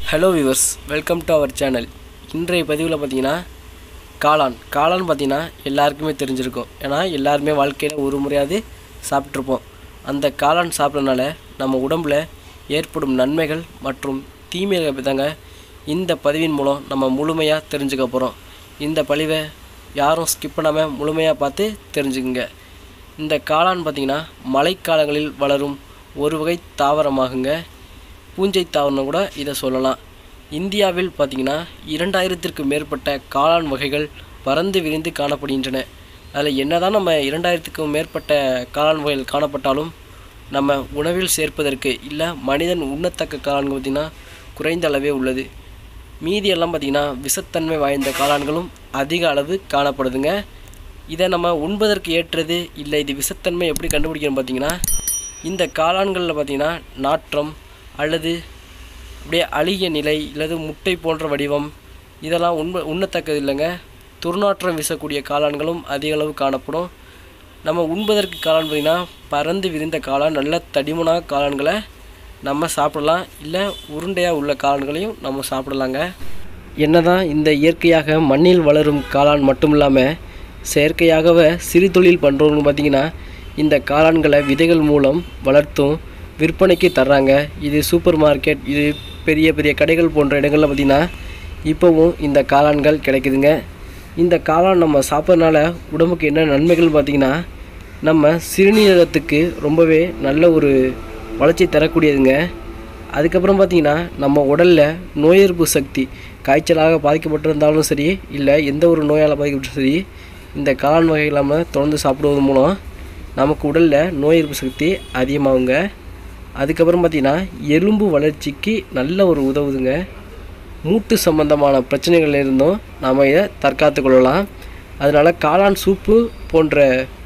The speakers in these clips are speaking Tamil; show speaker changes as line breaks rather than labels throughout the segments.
Hello viewers, welcome to our channel. இன்றைய பதிவில் பார்த்தீங்கன்னா காளான் பார்த்தீங்கன்னா எல்லாருக்குமே தெரிஞ்சிருக்கும். ஏன்னா எல்லாருமே வாழ்க்கையில் ஒரு முறையாவது சாப்பிட்ருப்போம். அந்த காளான் சாப்பிட்றதுனால நம்ம உடம்பில் ஏற்படும் நன்மைகள் மற்றும் தீமைகளை பற்றி தாங்க இந்த பதிவின் மூலம் நம்ம முழுமையாக தெரிஞ்சுக்க போகிறோம். இந்த பதிவை யாரும் ஸ்கிப் பண்ணாமல் முழுமையாக பார்த்து தெரிஞ்சுக்குங்க. இந்த காளான் பார்த்திங்கன்னா மழைக்காலங்களில் வளரும் ஒரு வகை தாவரமாகுங்க. பூஞ்சை தாவரம்னு கூட இதை சொல்லலாம். இந்தியாவில் பார்த்திங்கன்னா 2000த்திற்கும் மேற்பட்ட காளான் வகைகள் பறந்து விரிந்து காணப்படுகின்றன. அதில் என்னதான் நம்ம 2000த்துக்கும் மேற்பட்ட காளான் வகைகள் காணப்பட்டாலும் நம்ம உணவில் சேர்ப்பதற்கு இல்லை மனிதன் உண்ணத்தக்க காளான்கள் பார்த்திங்கன்னா குறைந்த அளவே உள்ளது. மீதியெல்லாம் பார்த்திங்கன்னா விஷத்தன்மை வாய்ந்த காளான்களும் அதிக அளவு காணப்படுதுங்க. இதை நம்ம உண்பதற்கு ஏற்றது இல்லை இது விஷத்தன்மை எப்படி கண்டுபிடிக்கணும் பார்த்திங்கன்னா இந்த காளான்களில் பார்த்திங்கன்னா நாற்றம் அல்லது அப்படியே அழுகிய நிலை அல்லது முட்டை போன்ற வடிவம் இதெல்லாம் உண்ணத்தக்கது இல்லைங்க. துர்நாற்றம் வீசக்கூடிய காளான்களும் அதிக அளவு காணப்படும். நம்ம உண்பதற்கு காளான் பார்த்திங்கன்னா பறந்து விரிந்த காளான் நல்ல தடிமனாக காளான்களை நம்ம சாப்பிடலாம். இல்லை உருண்டையாக உள்ள காளான்களையும் நம்ம சாப்பிடலாங்க. என்னதான் இந்த இயற்கையாக மண்ணில் வளரும் காளான் மட்டும் இல்லாமல் செயற்கையாகவே சிறு தொழில் பண்ணுறவங்க பார்த்திங்கன்னா இந்த காளான்களை விதைகள் மூலம் வளர்த்தும் விற்பனைக்கு தர்றாங்க. இது சூப்பர் மார்க்கெட், இது பெரிய பெரிய கடைகள் போன்ற இடங்களில் பார்த்திங்கன்னா இப்போவும் இந்த காளான்கள் கிடைக்குதுங்க. இந்த காளான் நம்ம சாப்பிட்றதுனால உடம்புக்கு என்ன நன்மைகள் பார்த்திங்கன்னா நம்ம சிறுநீரகத்துக்கு ரொம்பவே நல்ல ஒரு வளர்ச்சி தரக்கூடியதுங்க. அதுக்கப்புறம் பார்த்திங்கன்னா நம்ம உடலில் நோய் எதிர்ப்பு சக்தி காய்ச்சலாக பாதிக்கப்பட்டிருந்தாலும் சரி இல்லை எந்த ஒரு நோயால் பாதிக்கப்பட்டாலும் சரி இந்த காளான் வகை இல்லாமல் தொடர்ந்து சாப்பிடுவது மூலம் நமக்கு உடலில் நோய் எதிர்ப்பு சக்தி அதிகமாகுங்க. அதுக்கப்புறம் பார்த்திங்கன்னா எலும்பு வளர்ச்சிக்கு நல்ல ஒரு உதவுதுங்க. மூட்டு சம்பந்தமான பிரச்சனைகள் இருந்தும் நாம் இதை தற்காத்து கொள்ளலாம். அதனால் காளான் சூப்பு போன்ற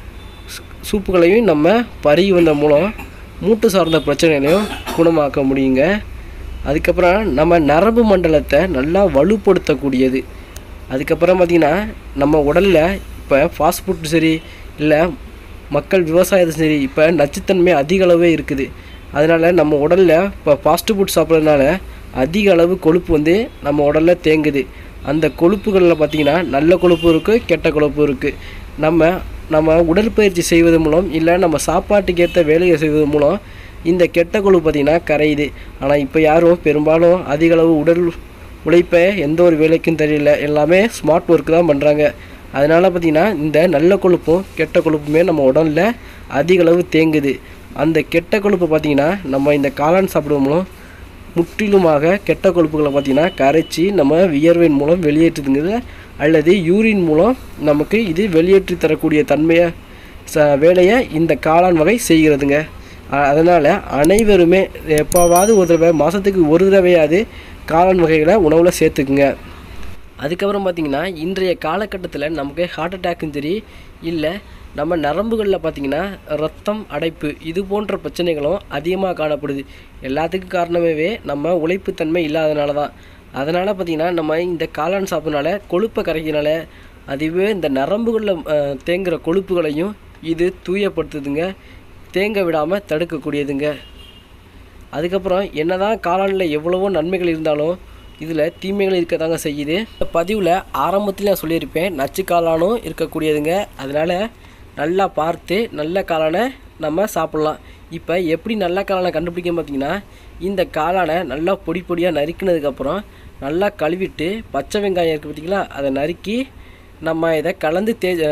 சூப்புகளையும் நம்ம பருகி வந்த மூலம் மூட்டு சார்ந்த பிரச்சனைகளையும் குணமாக்க முடியுங்க. அதுக்கப்புறம் நம்ம நரம்பு மண்டலத்தை நல்லா வலுப்படுத்தக்கூடியது. அதுக்கப்புறம் பார்த்திங்கன்னா நம்ம உடலில் இப்போ ஃபாஸ்ட் ஃபுட் சரி இல்லை மக்கள் விவசாயத்தை சரி இப்போ நச்சுத்தன்மை அதிக அளவே இருக்குது. அதனால் நம்ம உடலில் இப்போ ஃபாஸ்ட் ஃபுட் சாப்பிட்றதுனால அதிக அளவு கொழுப்பு நம்ம உடலில் தேங்குது. அந்த கொழுப்புகளில் பார்த்திங்கன்னா நல்ல கொழுப்பு இருக்குது, கெட்ட கொழுப்பு இருக்குது. நம்ம உடற்பயிற்சி செய்வது மூலம் இல்லை நம்ம சாப்பாட்டுக்கு ஏற்ற வேலையை செய்வது மூலம் இந்த கெட்ட கொழுப்பு பார்த்திங்கன்னா கரையுது. ஆனால் இப்போ யாரும் பெரும்பாலும் அதிக அளவு உடல் உழைப்பை எந்த ஒரு வேலைக்கும் தெரியல, எல்லாமே ஸ்மார்ட் ஒர்க்கு தான் பண்ணுறாங்க. அதனால் பார்த்திங்கன்னா இந்த நல்ல கொழுப்பும் கெட்ட கொழுப்புமே நம்ம உடலில் அதிக அளவு தேங்குது. அந்த கெட்ட கொழுப்பு பார்த்திங்கன்னா நம்ம இந்த காளான் சாப்பிடுவோம் மூலம் முற்றிலுமாக கெட்ட கொழுப்புகளை பார்த்திங்கன்னா கரைச்சி நம்ம வியர்வின் மூலம் வெளியேற்றுதுங்கிறது அல்லது யூரின் மூலம் நமக்கு இது வெளியேற்றி தரக்கூடிய தன்மையை வேலையை இந்த காளான் வகை செய்கிறதுங்க. அதனால் அனைவருமே எப்போவாவது ஒரு தடவை மாதத்துக்கு ஒரு தடவையாவது காளான் வகைகளை உணவில் சேர்த்துக்குங்க. அதுக்கப்புறம் பார்த்திங்கன்னா இன்றைய காலகட்டத்தில் நமக்கு ஹார்ட் அட்டாக்கும் சரி இல்லை நம்ம நரம்புகளில் பார்த்திங்கன்னா ரத்தம் அடைப்பு இது போன்ற பிரச்சனைகளும் அதிகமாக காணப்படுது. எல்லாத்துக்கும் காரணமே நம்ம உழைப்புத்தன்மை இல்லாதனால தான். அதனால் பார்த்திங்கன்னா நம்ம இந்த காளான் சாப்பிட்றனால கொழுப்பை கரைக்கிறனால அதுவே இந்த நரம்புகளில் தேங்குகிற கொழுப்புகளையும் இது தூயப்படுத்துதுங்க, தேங்க விடாமல் தடுக்கக்கூடியதுங்க. அதுக்கப்புறம் என்னதான் காளானில் எவ்வளவோ நன்மைகள் இருந்தாலும் இதில் தீமைகள் இருக்க தாங்க செய்யுது. இந்த பதிவில் ஆரம்பத்தில் நான் சொல்லியிருப்பேன் நச்சு காளானும் இருக்கக்கூடியதுங்க. அதனால் நல்லா பார்த்து நல்ல காளானை நம்ம சாப்பிட்லாம். இப்போ எப்படி நல்ல காளானை கண்டுபிடிக்கணும் பார்த்திங்கன்னா இந்த காளானை நல்லா பொடி பொடியாக நறுக்கினதுக்கப்புறம் நல்லா கழுவிட்டு பச்சை வெங்காயம் இருக்குது பார்த்திங்களா அதை நறுக்கி நம்ம இதை கலந்து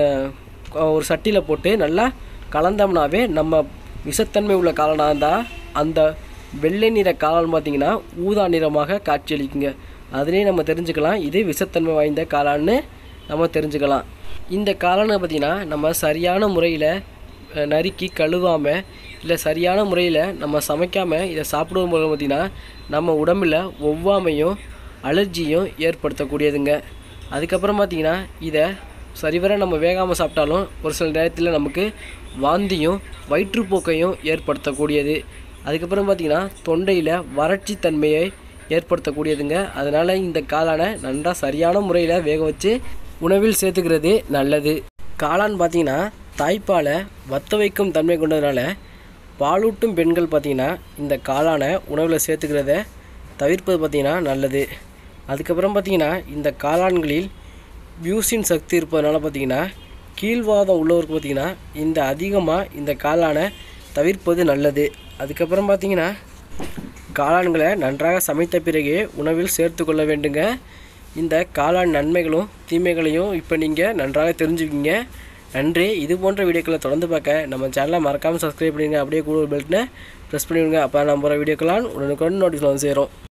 ஒரு சட்டியில் போட்டு நல்லா கலந்தோம்னாவே நம்ம விஷத்தன்மை உள்ள காளானாக இருந்தால் அந்த வெள்ளை நிற காளான் பார்த்திங்கன்னா ஊதா நிறமாக காட்சியளிக்குங்க. அதுலேயே நம்ம தெரிஞ்சுக்கலாம் இது விஷத்தன்மை வாய்ந்த காளான்னு நம்ம தெரிஞ்சுக்கலாம். இந்த காளானை பார்த்திங்கன்னா நம்ம சரியான முறையில் நறுக்கி கழுவாமல் இல்லை சரியான முறையில் நம்ம சமைக்காமல் இதை சாப்பிடுவது மூலம் பார்த்திங்கன்னா நம்ம உடம்பில் ஒவ்வாமையும் அலர்ஜியும் ஏற்படுத்தக்கூடியதுங்க. அதுக்கப்புறம் பார்த்திங்கன்னா இதை சரிவர நம்ம வேகாமல் சாப்பிட்டாலும் ஒரு சில நேரத்தில் நமக்கு வாந்தியும் வயிற்றுப்போக்கையும் ஏற்படுத்தக்கூடியது. அதுக்கப்புறம் பார்த்திங்கன்னா தொண்டையில் வறட்சி தன்மையை ஏற்படுத்தக்கூடியதுங்க. அதனால் இந்த காளானை நன்றாக சரியான முறையில் வேக வச்சு உணவில் சேர்த்துக்கிறது நல்லது. காளான் பார்த்திங்கன்னா தாய்ப்பாலை வத்த வைக்கும் தன்மை கொண்டதுனால பாலூட்டும் பெண்கள் பார்த்திங்கன்னா இந்த காளானை உணவில் சேர்த்துக்கிறத தவிர்ப்பது பார்த்திங்கன்னா நல்லது. அதுக்கப்புறம் பார்த்திங்கன்னா இந்த காளான்களில் பியூசின் சக்தி இருப்பதனால பார்த்திங்கன்னா கீழ்வாதம் உள்ளவருக்கு பார்த்திங்கன்னா இந்த அதிகமாக இந்த காளானை தவிர்ப்பது நல்லது. அதுக்கப்புறம் பார்த்திங்கன்னா காளான்களை நன்றாக சமைத்த பிறகே உணவில் சேர்த்து கொள்ள வேண்டுங்க. இந்த காளான் நன்மைகளும் தீமைகளையும் இப்போ நீங்கள் நன்றாக தெரிஞ்சுக்கிங்க. நன்றி. இது போன்ற வீடியோக்களை தொடர்ந்து பார்க்க நம்ம சேனலை மறக்காமல் சப்ஸ்கிரைப் பண்ணிடுங்க. அப்படியே கூட பெல்ட்னை ப்ரெஸ் பண்ணிவிடுங்க. அப்போ நம்ம போகிற வீடியோக்கெல்லாம் உடனுக்குடன் நோட்டிஃபிகேஷன் சேரும்.